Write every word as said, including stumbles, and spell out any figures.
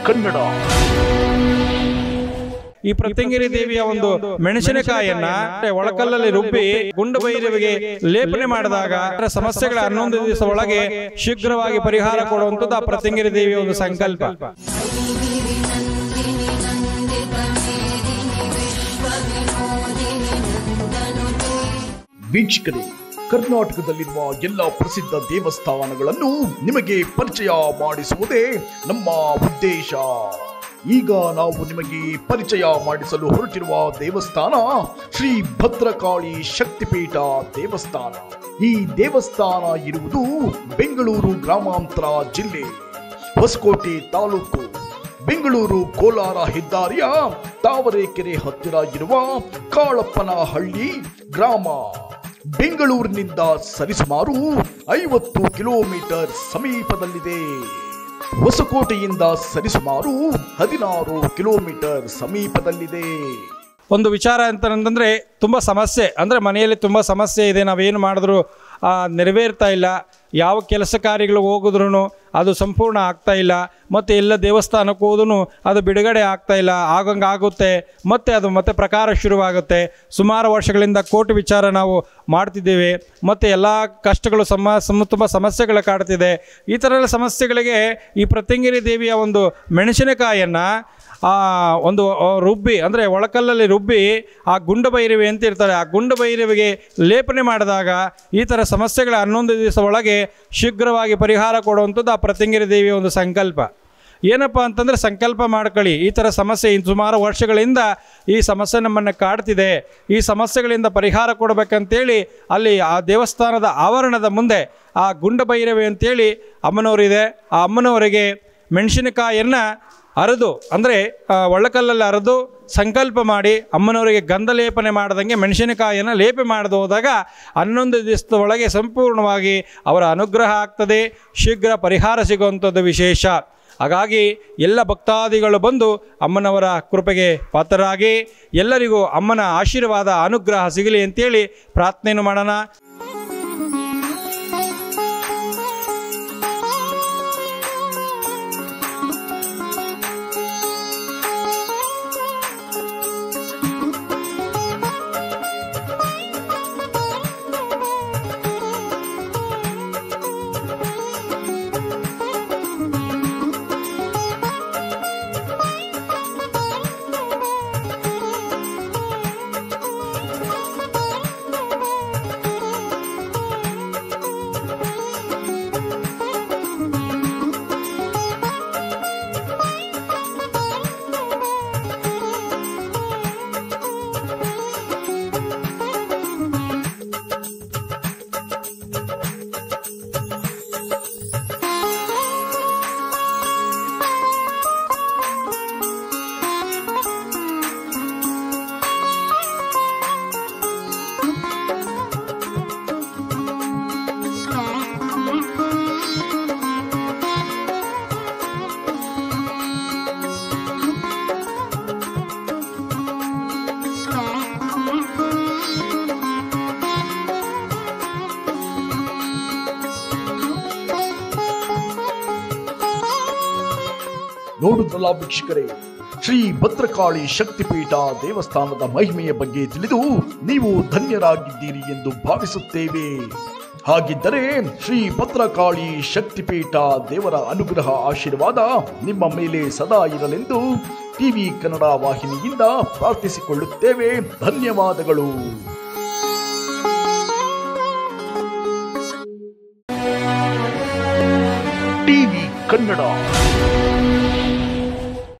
ಕನ್ನಡ. ಈ ಪ್ರತ್ಯಂಗಿರಿ ದೇವಿಯ ಒಂದು ಮೆಣಸಿನಕಾಯಿಯನ್ನ ಒಳಕಲ್ಲಲ್ಲಿ ರುಬ್ಬಿ ಗುಂಡು ಬೈರವಿಗೆ ಲೇಪನೆ ಮಾಡಿದಾಗ ಸಮಸ್ಯೆಗಳ ಹನ್ನೊಂದು ದಿವಸ ಒಳಗೆ ಶೀಘ್ರವಾಗಿ ಪರಿಹಾರ ಕೊಡುವಂಥದ್ದು ಆ ಪ್ರತ್ಯಂಗಿರಿ ದೇವಿಯ ಒಂದು ಸಂಕಲ್ಪ. ವೀಕ್ಷಕರೇ, ಕರ್ನಾಟಕದಲ್ಲಿರುವ ಎಲ್ಲ ಪ್ರಸಿದ್ಧ ದೇವಸ್ಥಾನಗಳನ್ನು ನಿಮಗೆ ಪರಿಚಯ ಮಾಡಿಸುವುದೇ ನಮ್ಮ ಉದ್ದೇಶ. ಈಗ ನಾವು ನಿಮಗೆ ಪರಿಚಯ ಮಾಡಿಸಲು ಹೊರಟಿರುವ ದೇವಸ್ಥಾನ ಶ್ರೀ ಭದ್ರಕಾಳಿ ಶಕ್ತಿಪೀಠ ದೇವಸ್ಥಾನ. ಈ ದೇವಸ್ಥಾನ ಇರುವುದು ಬೆಂಗಳೂರು ಗ್ರಾಮಾಂತರ ಜಿಲ್ಲೆ, ಹೊಸಕೋಟೆ ತಾಲೂಕು, ಬೆಂಗಳೂರು ಕೋಲಾರ ಹೆದ್ದಾರಿಯ ತಾವರೆಕೆರೆ ಹತ್ತಿರ ಇರುವ ಕಾಳಪ್ಪನಹಳ್ಳಿ ಗ್ರಾಮ. ಬೆಂಗಳೂರಿನಿಂದ ಸರಿಸುಮಾರು ಐವತ್ತು ಕಿಲೋಮೀಟರ್ ಸಮೀಪದಲ್ಲಿದೆ. ಹೊಸಕೋಟೆಯಿಂದ ಸರಿಸುಮಾರು ಹದಿನಾರು ಕಿಲೋಮೀಟರ್ ಸಮೀಪದಲ್ಲಿದೆ. ಒಂದು ವಿಚಾರ ಅಂತಂದ್ರೆ ತುಂಬ ಸಮಸ್ಯೆ, ಅಂದರೆ ಮನೆಯಲ್ಲಿ ತುಂಬ ಸಮಸ್ಯೆ ಇದೆ, ನಾವೇನು ಮಾಡಿದ್ರು ನೆರವೇರ್ತಾ ಇಲ್ಲ, ಯಾವ ಕೆಲಸ ಕಾರ್ಯಗಳು ಹೋಗಿದ್ರು ಅದು ಸಂಪೂರ್ಣ ಆಗ್ತಾ ಇಲ್ಲ, ಮತ್ತು ಎಲ್ಲ ದೇವಸ್ಥಾನಕ್ಕೆ ಹೋದ್ರೂ ಅದು ಬಿಡುಗಡೆ ಆಗ್ತಾ ಇಲ್ಲ, ಆಗಂಗೆ ಆಗುತ್ತೆ, ಮತ್ತು ಅದು ಮತ್ತೆ ಪ್ರಕಾರ ಶುರುವಾಗುತ್ತೆ. ಸುಮಾರು ವರ್ಷಗಳಿಂದ ಕೋರ್ಟ್ ವಿಚಾರ ನಾವು ಮಾಡ್ತಿದ್ದೇವೆ, ಮತ್ತು ಎಲ್ಲ ಕಷ್ಟಗಳು ಸಮ ಸಮ ತುಂಬ ಸಮಸ್ಯೆಗಳು ಕಾಡ್ತಿದೆ. ಈ ಥರ ಎಲ್ಲ ಸಮಸ್ಯೆಗಳಿಗೆ ಈ ಪ್ರತ್ಯಂಗಿರಿ ದೇವಿಯ ಒಂದು ಮೆಣಸಿನಕಾಯಿಯನ್ನು ಒಂದು ರುಬ್ಬಿ, ಅಂದರೆ ಒಳಕಲ್ಲಲ್ಲಿ ರುಬ್ಬಿ ಆ ಗುಂಡು ಬೈರವಿ ಅಂತ ಇರ್ತಾರೆ, ಆ ಗುಂಡು ಬೈರವಿಗೆ ಲೇಪನೆ ಮಾಡಿದಾಗ ಈ ಥರ ಸಮಸ್ಯೆಗಳ ಹನ್ನೊಂದು ದಿವಸ ಒಳಗೆ ಶೀಘ್ರವಾಗಿ ಪರಿಹಾರ ಕೊಡುವಂಥದ್ದು ಆ ಪ್ರತ್ಯಂಗಿರಿ ದೇವಿಯ ಒಂದು ಸಂಕಲ್ಪ. ಏನಪ್ಪ ಅಂತಂದರೆ, ಸಂಕಲ್ಪ ಮಾಡ್ಕೊಳ್ಳಿ, ಈ ಥರ ಸಮಸ್ಯೆ ಸುಮಾರು ವರ್ಷಗಳಿಂದ ಈ ಸಮಸ್ಯೆ ನಮ್ಮನ್ನು ಕಾಡ್ತಿದೆ, ಈ ಸಮಸ್ಯೆಗಳಿಂದ ಪರಿಹಾರ ಕೊಡಬೇಕಂತೇಳಿ ಅಲ್ಲಿ ಆ ದೇವಸ್ಥಾನದ ಆವರಣದ ಮುಂದೆ ಆ ಗುಂಡು ಬೈರವಿ ಅಂತೇಳಿ ಅಮ್ಮನವರಿದೆ. ಆ ಅಮ್ಮನವರಿಗೆ ಮೆಣಸಿನಕಾಯಿಯನ್ನು ಅರೆದು, ಅಂದರೆ ಒಳ್ಳಕಲ್ಲಲ್ಲಿ ಅರೆದು ಸಂಕಲ್ಪ ಮಾಡಿ ಅಮ್ಮನವರಿಗೆ ಗಂಧ ಲೇಪನೆ ಮಾಡ್ದಂಗೆ ಮೆಣಸಿನಕಾಯಿಯನ್ನು ಲೇಪೆ ಮಾಡದು ಹೋದಾಗ ಹನ್ನೊಂದು ದಿವಸದ ಒಳಗೆ ಸಂಪೂರ್ಣವಾಗಿ ಅವರ ಅನುಗ್ರಹ ಆಗ್ತದೆ, ಶೀಘ್ರ ಪರಿಹಾರ ಸಿಗುವಂಥದ್ದು ವಿಶೇಷ. ಹಾಗಾಗಿ ಎಲ್ಲ ಭಕ್ತಾದಿಗಳು ಬಂದು ಅಮ್ಮನವರ ಕೃಪೆಗೆ ಪಾತ್ರರಾಗಿ ಎಲ್ಲರಿಗೂ ಅಮ್ಮನ ಆಶೀರ್ವಾದ ಅನುಗ್ರಹ ಸಿಗಲಿ ಅಂತೇಳಿ ಪ್ರಾರ್ಥನೆಯನ್ನು ಮಾಡೋಣ. ನೋಡುತ್ತಲ್ಲ ವೀಕ್ಷಕರೇ, ಶ್ರೀ ಭದ್ರಕಾಳಿ ಶಕ್ತಿಪೀಠ ದೇವಸ್ಥಾನದ ಮಹಿಮೆಯ ಬಗ್ಗೆ ತಿಳಿದು ನೀವು ಧನ್ಯರಾಗಿದ್ದೀರಿ ಎಂದು ಭಾವಿಸುತ್ತೇವೆ. ಹಾಗಿದ್ದರೆ ಶ್ರೀ ಭದ್ರಕಾಳಿ ಶಕ್ತಿಪೀಠ ದೇವರ ಅನುಗ್ರಹ ಆಶೀರ್ವಾದ ನಿಮ್ಮ ಮೇಲೆ ಸದಾ ಇರಲೆಂದು ಟಿವಿ ಕನ್ನಡ ವಾಹಿನಿಯಿಂದ ಪ್ರಾರ್ಥಿಸಿಕೊಳ್ಳುತ್ತೇವೆ. ಧನ್ಯವಾದಗಳು. ಟಿವಿ ಕನ್ನಡ.